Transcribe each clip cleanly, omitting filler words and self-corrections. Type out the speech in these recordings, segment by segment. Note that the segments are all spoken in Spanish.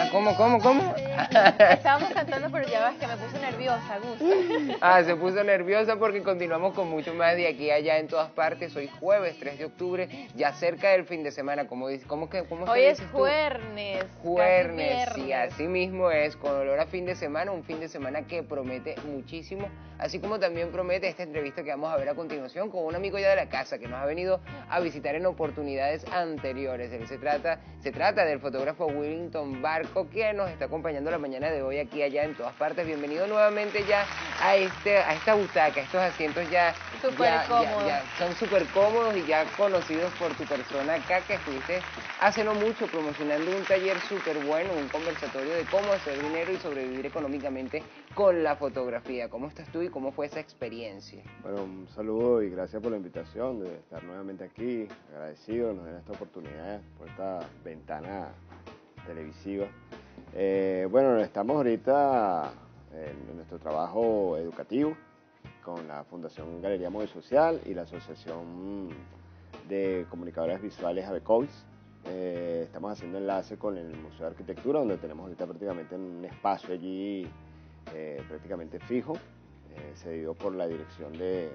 ¿Cómo? Estábamos cantando, pero ya ves que me puse nerviosa, Gus. Se puso nerviosa porque continuamos con mucho más de aquí a allá en todas partes. Hoy jueves 3 de octubre, ya cerca del fin de semana. ¿Cómo Hoy es jueves. Jueves, sí, así mismo es, con olor a fin de semana, un fin de semana que promete muchísimo, así como también promete esta entrevista que vamos a ver a continuación con un amigo ya de la casa que nos ha venido a visitar en oportunidades anteriores. Se trata del fotógrafo Willington Barco, que nos está acompañando la mañana de hoy aquí allá en todas partes. Bienvenido nuevamente ya a esta butaca, a estos asientos ya cómodos. Son súper cómodos y ya conocidos por tu persona acá, que estuviste hace no mucho promocionando un taller súper bueno, un conversatorio de cómo hacer dinero y sobrevivir económicamente con la fotografía. ¿Cómo estás tú y cómo fue esa experiencia? Bueno, un saludo y gracias por la invitación de estar nuevamente aquí, agradecido, nos den esta oportunidad por esta ventana televisiva. Bueno, estamos ahorita en nuestro trabajo educativo con la Fundación Galería Móvil Social y la Asociación de Comunicadores Visuales ABECOVIS. Estamos haciendo enlace con el Museo de Arquitectura, donde tenemos ahorita prácticamente un espacio allí prácticamente fijo, cedido por la dirección del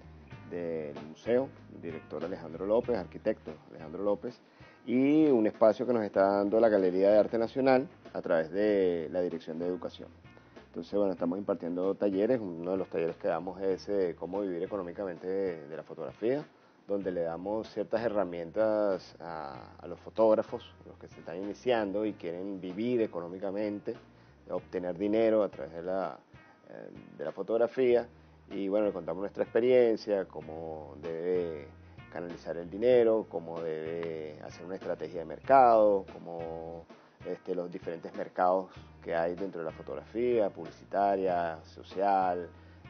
museo, el director Alejandro López, arquitecto Alejandro López, y un espacio que nos está dando la Galería de Arte Nacional a través de la Dirección de Educación. Entonces, bueno, estamos impartiendo talleres. Uno de los talleres que damos es cómo vivir económicamente de la fotografía, donde le damos ciertas herramientas a los fotógrafos, los que se están iniciando y quieren vivir económicamente, obtener dinero a través de la fotografía. Y bueno, le contamos nuestra experiencia, cómo debe canalizar el dinero, cómo debe hacer una estrategia de mercado, cómo los diferentes mercados que hay dentro de la fotografía, publicitaria, social,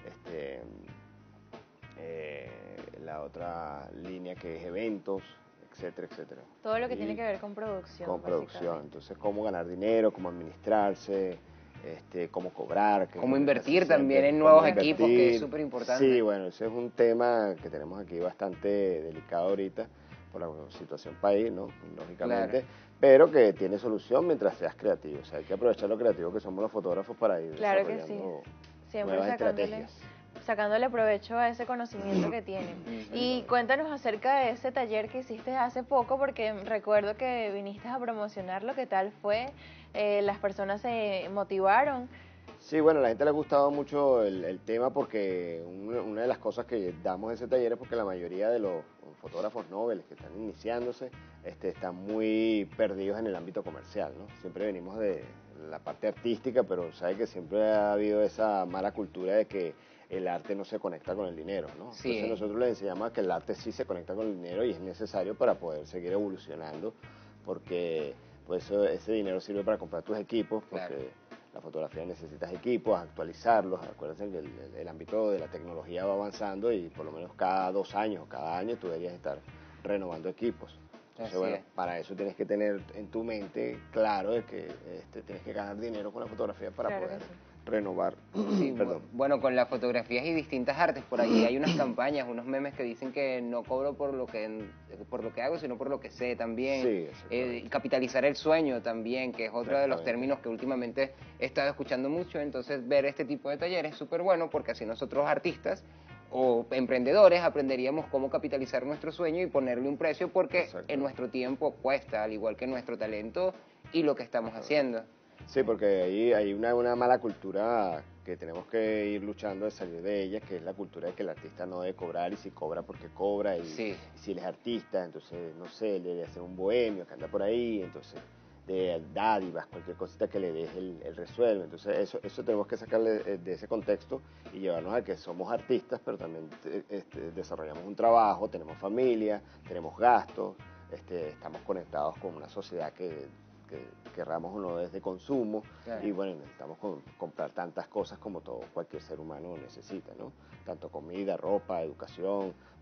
la otra línea que es eventos, etcétera, etcétera. Todo lo que tiene que ver con producción. Con producción, entonces cómo ganar dinero, cómo administrarse, cómo cobrar. Cómo invertir también en nuevos equipos, que es súper importante. Sí, bueno, ese es un tema que tenemos aquí bastante delicado ahorita por la situación país, ¿no? Lógicamente, claro, pero que tiene solución mientras seas creativo. O sea, hay que aprovechar lo creativo que somos los fotógrafos para ir desarrollando nuevas estrategias. Sacándole provecho a ese conocimiento que tienen. Y cuéntanos acerca de ese taller que hiciste hace poco, porque recuerdo que viniste a promocionarlo. ¿Qué tal fue? ¿Las personas se motivaron? Sí, bueno, a la gente le ha gustado mucho el tema porque una de las cosas que damos en ese taller es porque la mayoría de los fotógrafos nobles que están iniciándose están muy perdidos en el ámbito comercial, ¿no? Siempre venimos de la parte artística, pero sabe que siempre ha habido esa mala cultura de que el arte no se conecta con el dinero, ¿no? Sí. Entonces nosotros les enseñamos a que el arte sí se conecta con el dinero y es necesario para poder seguir evolucionando, porque pues ese dinero sirve para comprar tus equipos, porque claro, la fotografía necesitas equipos, actualizarlos. Acuérdense que el ámbito de la tecnología va avanzando y por lo menos cada 2 años o cada año tú deberías estar renovando equipos. Entonces, bueno, para eso tienes que tener en tu mente claro de que tienes que ganar dinero con la fotografía para poder renovar. Sí, bueno, con las fotografías y distintas artes, por allí hay unas campañas, unos memes que dicen que no cobro por lo que hago, sino por lo que sé también. Sí, capitalizar el sueño también, que es otro de los términos que últimamente he estado escuchando mucho. Entonces, ver este tipo de talleres es súper bueno, porque así nosotros artistas o emprendedores aprenderíamos cómo capitalizar nuestro sueño y ponerle un precio, porque en nuestro tiempo cuesta, al igual que nuestro talento y lo que estamos haciendo. Sí, porque ahí hay una mala cultura que tenemos que ir luchando de salir de ella, que es la cultura de que el artista no debe cobrar, y si cobra porque cobra, y si él es artista, entonces, no sé, le debe hacer un bohemio que anda por ahí, entonces de dádivas, cualquier cosita que le deje él resuelve. Entonces eso tenemos que sacarle de ese contexto y llevarnos a que somos artistas, pero también desarrollamos un trabajo, tenemos familia, tenemos gastos, estamos conectados con una sociedad que querramos o no desde consumo, claro, y bueno, necesitamos comprar tantas cosas como cualquier ser humano necesita, ¿no? Tanto comida, ropa, educación,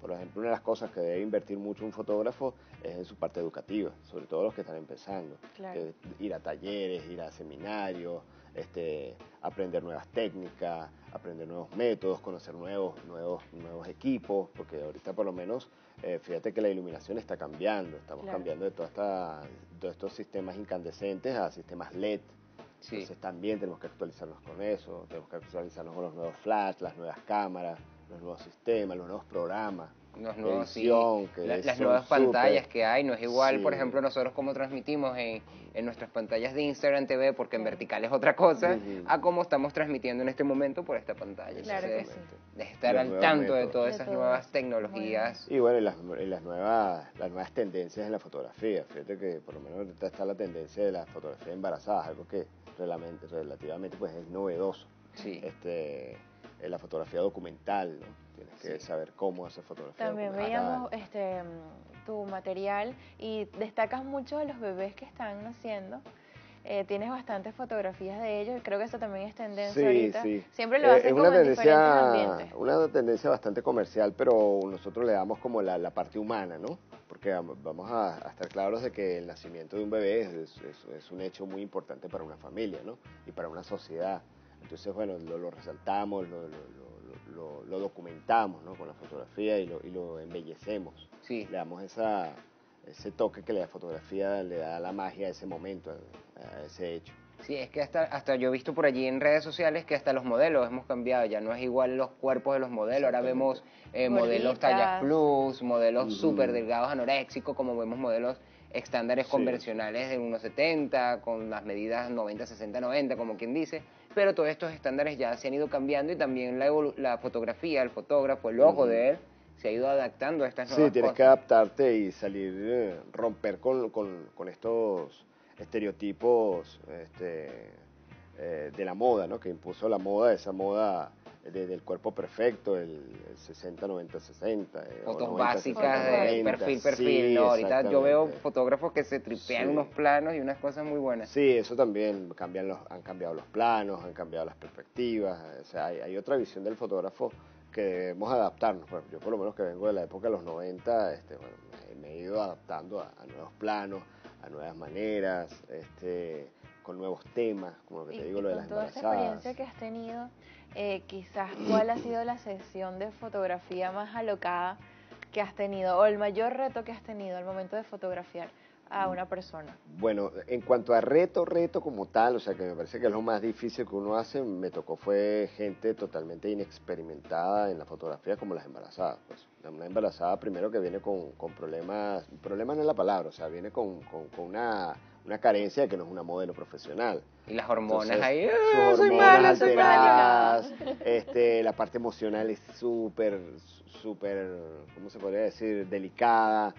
Por ejemplo, una de las cosas que debe invertir mucho un fotógrafo es en su parte educativa, sobre todo los que están empezando. Claro. Ir a talleres, ir a seminarios, aprender nuevas técnicas, aprender nuevos métodos, conocer nuevos equipos, porque ahorita por lo menos, fíjate que la iluminación está cambiando, estamos cambiando de todos estos sistemas incandescentes a sistemas LED. Sí. Entonces también tenemos que actualizarnos con eso, tenemos que actualizarnos con los nuevos flash, las nuevas cámaras, los nuevos sistemas, los nuevos programas. Los nuevos, edición, las nuevas pantallas que hay, no es igual, sí. Por ejemplo, nosotros como transmitimos en nuestras pantallas de Instagram TV, porque en vertical es otra cosa, a cómo estamos transmitiendo en este momento por esta pantalla. Claro. Entonces, de estar al tanto de todas esas nuevas tecnologías. Y bueno, y las nuevas tendencias en la fotografía. Fíjate que por lo menos ahorita está la tendencia de la fotografía embarazada, algo que relativamente pues es novedoso. Sí. La fotografía documental, ¿no? Tienes que saber cómo hacer fotografía También documental. veíamos tu material y destacas mucho de los bebés que están naciendo. Tienes bastantes fotografías de ellos y creo que eso también es tendencia ahorita. Sí. Siempre lo hacen como en diferentes ambientes. Una tendencia bastante comercial, pero nosotros le damos como la parte humana, ¿no? Porque vamos a estar claros de que el nacimiento de un bebé es un hecho muy importante para una familia, ¿no? Y para una sociedad. Entonces, bueno, lo resaltamos, lo documentamos, ¿no? Con la fotografía y lo embellecemos. Sí. Le damos ese toque que la fotografía le da la magia a ese momento, a ese hecho. Sí, es que hasta yo he visto por allí en redes sociales que hasta los modelos hemos cambiado, ya no es igual los cuerpos de los modelos, ahora vemos modelos tallas plus, modelos súper delgados anoréxicos, como vemos modelos estándares convencionales de 1,70, con las medidas 90, 60, 90, como quien dice, pero todos estos estándares ya se han ido cambiando y también la fotografía, el fotógrafo, el ojo de él, se ha ido adaptando a estas nuevas cosas. Sí, tienes que adaptarte y salir, romper con estos estereotipos de la moda, ¿no? Que impuso la moda, esa moda del cuerpo perfecto, el 60, 90, 60. Fotos 90, básicas 60, de 90, perfil, sí, no, ahorita yo veo fotógrafos que se tripean unos planos y unas cosas muy buenas. Sí, eso también, han cambiado los planos, han cambiado las perspectivas, o sea, hay otra visión del fotógrafo que debemos adaptarnos. Bueno, yo por lo menos que vengo de la época de los 90, me he ido adaptando a nuevos planos, a nuevas maneras, con nuevos temas, como lo que te digo, lo de las embarazadas. Con toda esta experiencia que has tenido, quizás cuál ha sido la sesión de fotografía más alocada que has tenido, o el mayor reto que has tenido al momento de fotografiar a una persona. Bueno, en cuanto a reto como tal, o sea, que me parece que es lo más difícil que uno hace, me tocó fue gente totalmente inexperimentada en la fotografía, como las embarazadas. Pues una embarazada primero que viene con problemas no es la palabra, o sea, viene con una carencia de que no es una modelo profesional. Y las hormonas. Entonces, ahí, sus hormonas alteradas, la parte emocional es súper, ¿cómo se podría decir?, delicada.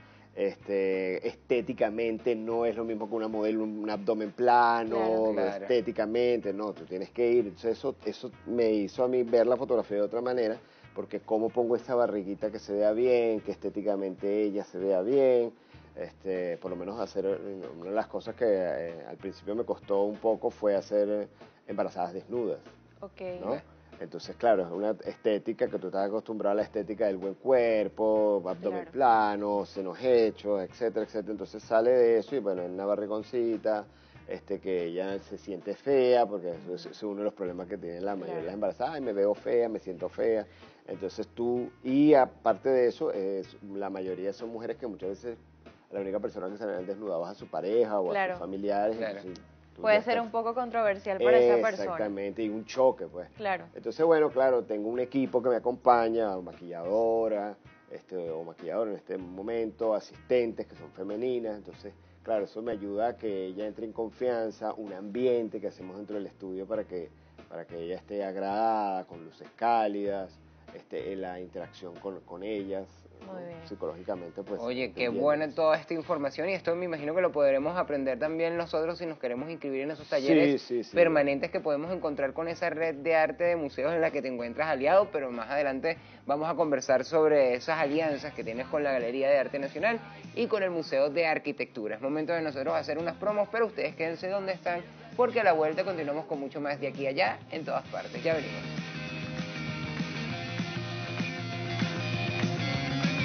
Estéticamente no es lo mismo que una modelo, un abdomen plano, claro. Estéticamente, no, tú tienes que ir. Entonces eso me hizo a mí ver la fotografía de otra manera, porque cómo pongo esta barriguita que se vea bien, que estéticamente ella se vea bien, por lo menos hacer, una de las cosas que al principio me costó un poco fue hacer embarazadas desnudas. Okay. ¿No? Entonces, claro, es una estética que tú estás acostumbrado a la estética del buen cuerpo, abdomen plano, senos hechos, etcétera, etcétera. Entonces sale de eso y bueno, en una barrigoncita, que ella se siente fea, porque eso es uno de los problemas que tienen la mayoría de las embarazadas. Ay, me veo fea, me siento fea. Entonces y aparte de eso, la mayoría son mujeres que muchas veces la única persona que se ven desnudadas es a su pareja o a sus familiares. Entonces, puede ser un poco controversial para esa persona. Exactamente, y un choque, pues. Claro. Entonces, bueno, claro, tengo un equipo que me acompaña, maquilladora, o maquillador en este momento, asistentes que son femeninas, entonces, claro, eso me ayuda a que ella entre en confianza, un ambiente que hacemos dentro del estudio para que ella esté agradada, con luces cálidas, la interacción con ellas. Muy bien. Psicológicamente, pues. Oye, qué buena toda esta información, y esto me imagino que lo podremos aprender también nosotros si nos queremos inscribir en esos talleres permanentes que podemos encontrar con esa red de arte de museos en la que te encuentras aliado, pero más adelante vamos a conversar sobre esas alianzas que tienes con la Galería de Arte Nacional y con el Museo de Arquitectura. Es momento de nosotros hacer unas promos, pero ustedes quédense donde están, porque a la vuelta continuamos con mucho más de aquí a allá, en todas partes. Ya venimos.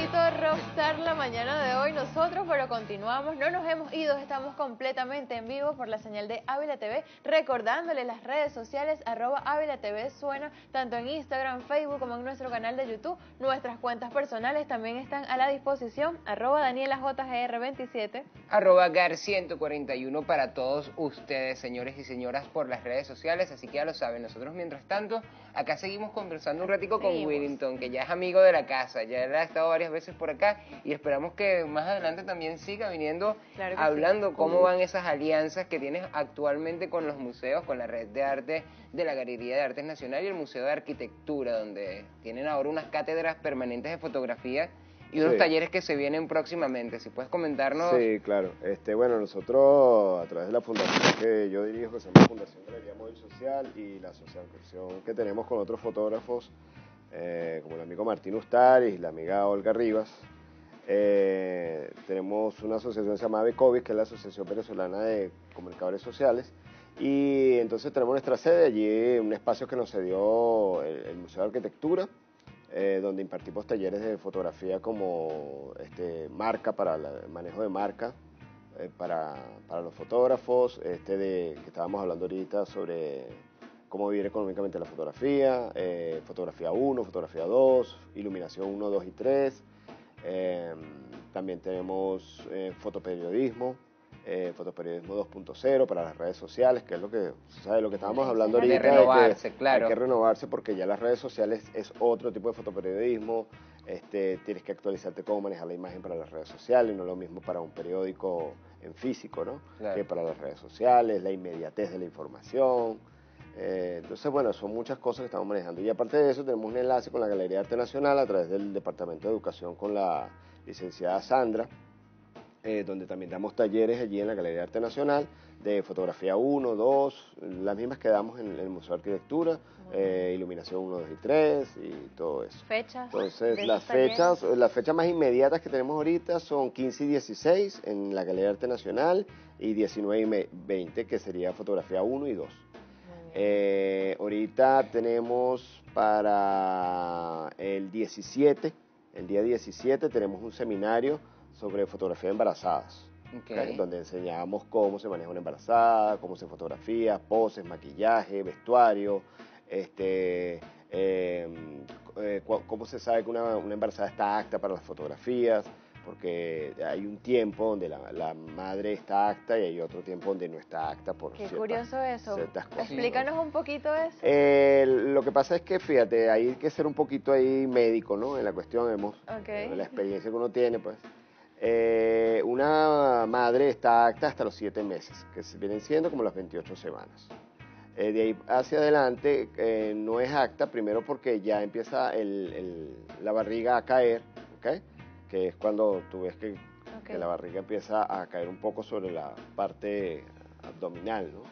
poquito rockstar la mañana de hoy nosotros, pero continuamos, no nos hemos ido, estamos completamente en vivo por la señal de Ávila TV, recordándoles las redes sociales, @Ávila TV suena, tanto en Instagram, Facebook, como en nuestro canal de YouTube. Nuestras cuentas personales también están a la disposición, @DanielaJGR27, @Gar141 para todos ustedes, señores y señoras, por las redes sociales, así que ya lo saben. Nosotros, mientras tanto, acá seguimos conversando un ratico con Willington, que ya es amigo de la casa, ya él ha estado varias veces por acá y esperamos que más adelante también siga viniendo, claro hablando cómo van esas alianzas que tienes actualmente con los museos, con la Red de Arte de la Galería de Artes Nacional y el Museo de Arquitectura, donde tienen ahora unas cátedras permanentes de fotografía y unos talleres que se vienen próximamente. Si puedes comentarnos. Sí, claro. Bueno, nosotros a través de la fundación que yo dirijo, que se llama Fundación Galería Móvil Social, y la asociación que tenemos con otros fotógrafos, como el amigo Martín Ustaris y la amiga Olga Rivas, tenemos una asociación que se llama ABECOVIS, que es la Asociación Venezolana de Comunicadores Sociales, y entonces tenemos nuestra sede allí, un espacio que nos cedió el Museo de Arquitectura, donde impartimos talleres de fotografía como marca, para el manejo de marca, para los fotógrafos, que estábamos hablando ahorita sobre cómo vivir económicamente la fotografía, fotografía 1, fotografía 2, iluminación 1, 2 y 3, también tenemos fotoperiodismo, fotoperiodismo 2.0 para las redes sociales, que es lo que, ¿sabes? Lo que estábamos hablando ahorita. De renovarse, claro. Hay que renovarse porque ya las redes sociales es otro tipo de fotoperiodismo. Tienes que actualizarte cómo manejar la imagen para las redes sociales, no lo mismo para un periódico en físico, ¿no? Claro. Que para las redes sociales, la inmediatez de la información. Entonces, bueno, son muchas cosas que estamos manejando. Y aparte de eso, tenemos un enlace con la Galería de Arte Nacional a través del Departamento de Educación con la licenciada Sandra, donde también damos talleres allí en la Galería de Arte Nacional de fotografía 1, 2, las mismas que damos en el Museo de Arquitectura, iluminación 1, 2 y 3 y todo eso. ¿Fechas? Entonces, las fechas más inmediatas que tenemos ahorita son 15 y 16 en la Galería de Arte Nacional y 19 y 20, que sería fotografía 1 y 2. Ahorita tenemos para el día 17 tenemos un seminario sobre fotografía de embarazadas, donde enseñamos cómo se maneja una embarazada, cómo se fotografía, poses, maquillaje, vestuario, cómo se sabe que una embarazada está apta para las fotografías, porque hay un tiempo donde la madre está apta y hay otro tiempo donde no está apta por curioso eso. Ciertas cosas. Explícanos un poquito eso. Lo que pasa es que, fíjate, hay que ser un poquito ahí médico, ¿no? En la cuestión, la experiencia que uno tiene, pues. Una madre está apta hasta los 7 meses, que vienen siendo como las 28 semanas. De ahí hacia adelante no es apta, primero porque ya empieza la barriga a caer, ¿ok? Que es cuando tú ves que la barriga empieza a caer un poco sobre la parte abdominal, ¿no?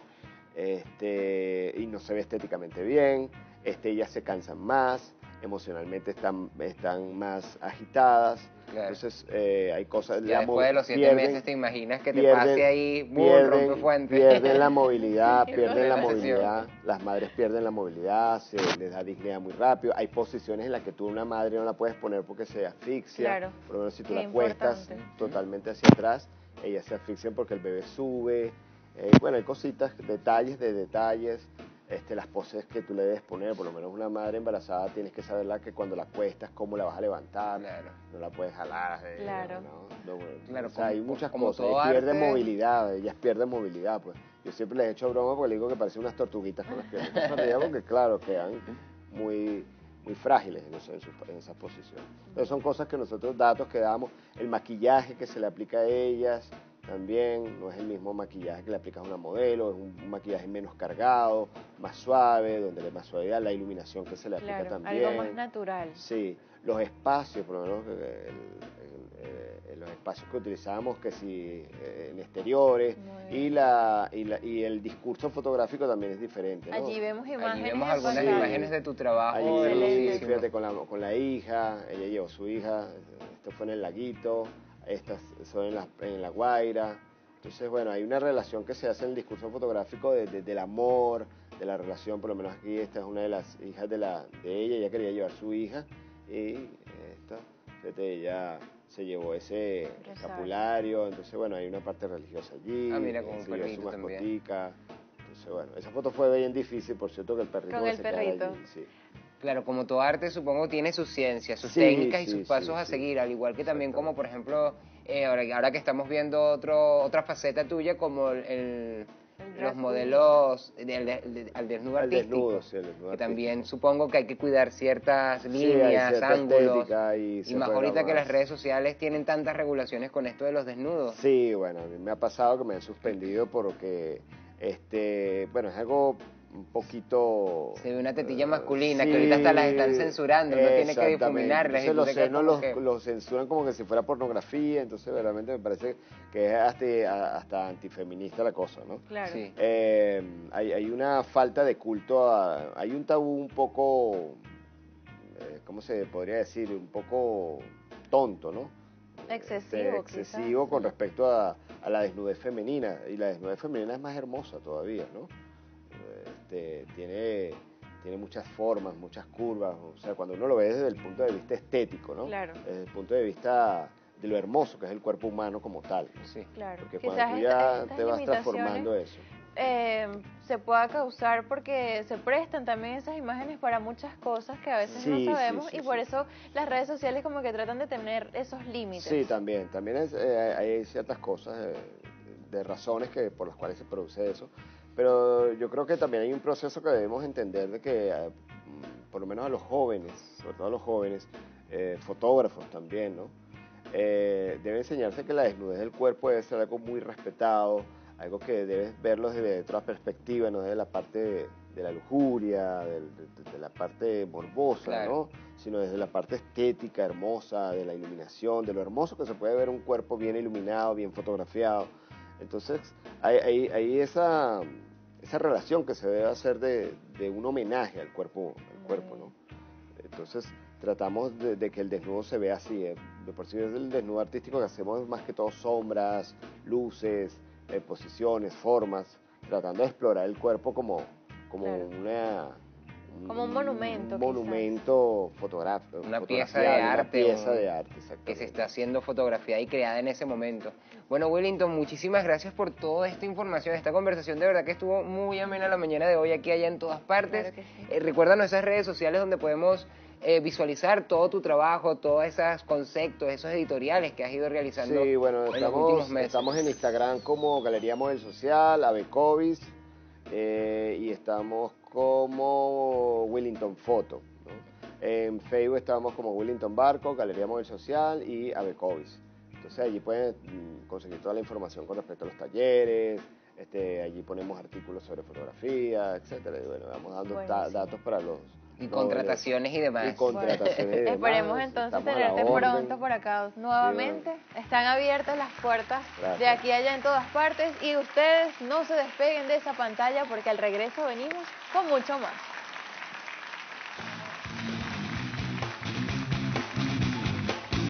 Y no se ve estéticamente bien, ellas se cansan más, emocionalmente están más agitadas. Claro. Entonces hay cosas... Ya después de los 7 meses te imaginas que te pase ahí, rompefuente. Pierden la movilidad, las madres pierden la movilidad, se les da disnea muy rápido. Hay posiciones en las que tú una madre no la puedes poner porque se asfixia. Claro. Por lo menos si tú la cuestas totalmente hacia atrás, ellas se asfixian porque el bebé sube. Bueno, hay cositas, detalles de detalles. Las poses que tú le debes poner, por lo menos una madre embarazada tienes que saberla que cuando la cuestas, cómo la vas a levantar, no la puedes jalar. Claro, o sea, hay muchas cosas, pierden movilidad, ellas pierden movilidad, pues. Yo siempre les he hecho broma porque les digo que parecen unas tortuguitas con las piernas porque claro, quedan muy frágiles en esa posición. Entonces son cosas que nosotros, datos que damos, el maquillaje que se le aplica a ellas, también no es el mismo maquillaje que le aplicas a una modelo, es un maquillaje menos cargado, más suave, donde le da más suavidad, la iluminación que se le aplica también. Algo más natural. Sí, los espacios, por lo menos los espacios que utilizamos, que sí, en exteriores, y el discurso fotográfico también es diferente, ¿no? Allí vemos imágenes. Allí vemos algunas imágenes de tu trabajo. Allí, fíjate, con la hija, ella llevó su hija, esto fue en el laguito. Estas son en la Guaira. Entonces, bueno, hay una relación que se hace en el discurso fotográfico del amor, de la relación. Por lo menos aquí esta es una de las hijas de ella quería llevar su hija y esta Fíjate, ella se llevó ese escapulario, entonces bueno, hay una parte religiosa allí. Mira, con un perrito su mascotica. también. Entonces bueno, esa foto fue bien difícil, por cierto, que el perrito con el perrito. Allí, sí. Claro, como todo arte supongo tiene su ciencia, sus técnicas y sus pasos a seguir, al igual que también como por ejemplo, ahora que estamos viendo otra faceta tuya como los modelos al desnudo artístico, que también supongo que hay que cuidar ciertas líneas, ángulos, y más ahorita que las redes sociales tienen tantas regulaciones con esto de los desnudos. Sí, bueno, a mí me ha pasado que me han suspendido porque, bueno, es algo un poquito... Se ve una tetilla masculina, que ahorita hasta las están censurando, no tiene que difuminarlas. Entonces los senos los censuran como que si fuera pornografía, entonces realmente me parece que es hasta antifeminista la cosa, ¿no? Claro. Sí. Hay una falta de culto, hay un tabú un poco, ¿cómo se podría decir? Un poco tonto, ¿no? Excesivo con respecto a la desnudez femenina, y la desnudez femenina es más hermosa todavía, ¿no? Tiene muchas formas, muchas curvas, o sea, cuando uno lo ve desde el punto de vista estético, ¿no? Claro. Desde el punto de vista de lo hermoso que es el cuerpo humano como tal, ¿no? Sí, claro. Porque Quizás cuando tú ya te vas transformando eso. Se pueda causar porque se prestan también esas imágenes para muchas cosas que a veces no sabemos y por eso las redes sociales como que tratan de tener esos límites. Sí, también hay ciertas cosas de razones por las cuales se produce eso. Pero yo creo que también hay un proceso que debemos entender de que, por lo menos a los jóvenes, sobre todo a los jóvenes, fotógrafos también, ¿no? Debe enseñarse que la desnudez del cuerpo debe ser algo muy respetado, algo que debes verlo desde otra perspectiva, no desde la parte de la lujuria, de la parte morbosa, claro, ¿no? Sino desde la parte estética, hermosa, de la iluminación, de lo hermoso que se puede ver un cuerpo bien iluminado, bien fotografiado. Entonces, hay esa relación que se debe hacer de un homenaje al cuerpo, ¿no? Entonces, tratamos de que el desnudo se vea así. De por sí es el desnudo artístico que hacemos más que todo sombras, luces, posiciones, formas, tratando de explorar el cuerpo como claro. Como un monumento. Un monumento fotográfico. Una pieza de arte. Exactamente. Que se está haciendo fotografiada y creada en ese momento. Bueno, Wellington, muchísimas gracias por toda esta información, esta conversación. De verdad que estuvo muy amena la mañana de hoy, aquí, allá, en todas partes. Claro que sí. Recuérdanos esas redes sociales donde podemos visualizar todo tu trabajo, todos esos conceptos, esos editoriales que has ido realizando. Sí, bueno, en los últimos meses. Estamos en Instagram como Galería Model Social, Avecovis, y estamos como Wellington Foto, ¿no? En Facebook estamos como Wellington Barco, Galería Model Social y Avecovis. Entonces allí pueden conseguir toda la información con respecto a los talleres, allí ponemos artículos sobre fotografía, etcétera. Y bueno, vamos dando datos para los... Y contrataciones y demás. Esperemos entonces tenerte pronto por acá nuevamente. Sí, están abiertas las puertas de aquí a allá en todas partes y ustedes no se despeguen de esa pantalla porque al regreso venimos con mucho más.